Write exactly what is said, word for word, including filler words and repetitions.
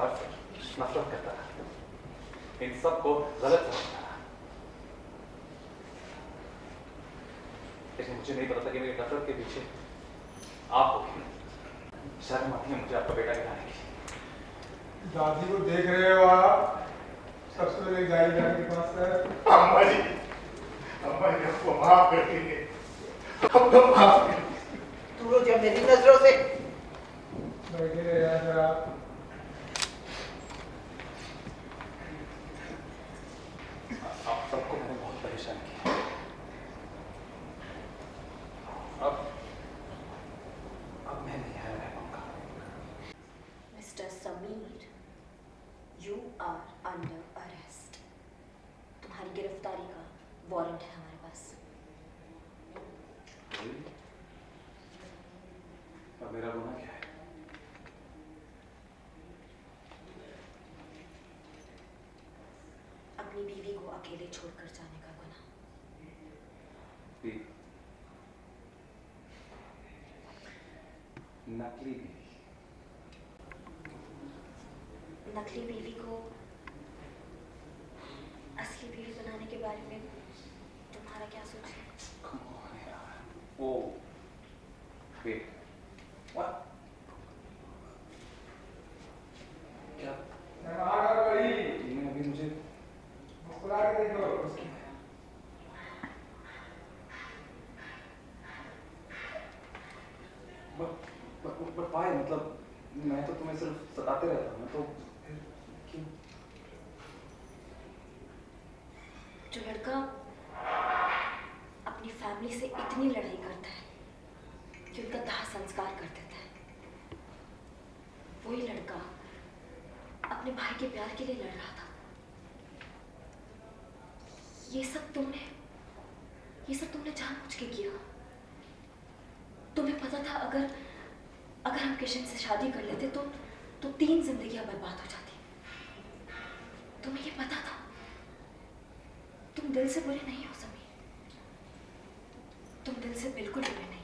परिवार से नफरत करता था, इन सबको गलत समझता था। लेकिन मुझे नहीं पता था कि मेरी नफरत के पीछे आप होगी। शर्म आती है मुझे आपका बेटा गिराने की। दादी को देख रहे हो आप? सबसे पहले जाई जाने के पास है। अम्मा जी, अम्मा जी हमको माफ कर दीजिए, हमको माफ कर दीजिए। तू रोज मेरी नजरों से बैठे रहे यार आप। आप सबको मैंने बहुत परेशान किया। अब अब मैं नहीं यहाँ रह पाऊंगा। Mister Sameer, you are under arrest. तुम्हारी गिरफ्तारी का वारंट है हमारे पास। अब मेरा गुनाह क्या है? अपनी बीवी को अकेले छोड़कर जाने का गुनाह। नकली बीवी। नकली बीवी को असली बीवी बनाने के बारे में तुम्हारा क्या सोच है? Come on यार। ओ, wait, what? क्या? आकर बड़ी तुमने अभी मुझे मुस्कुरा के देखो। But, but, but why? मतलब मैं तो तुम्हें सिर्फ सताते रहता हूँ, तो फिर क्यों? जो लड़का अपनी फैमिली से इतनी लड़ाई करता है कि उनका दाह संस्कार कर देता है, वही लड़का अपने भाई के प्यार के लिए लड़ रहा था। ये सब तुमने ये सब तुमने जानबूझ के किया। तुम्हें पता था अगर अगर हम किशन से शादी कर लेते तो तो तीन जिंदगियां बर्बाद हो जाती। तुम्हें ये पता था। तुम दिल से बुरे नहीं हो समीर, तुम दिल से बिल्कुल बुरे नहीं।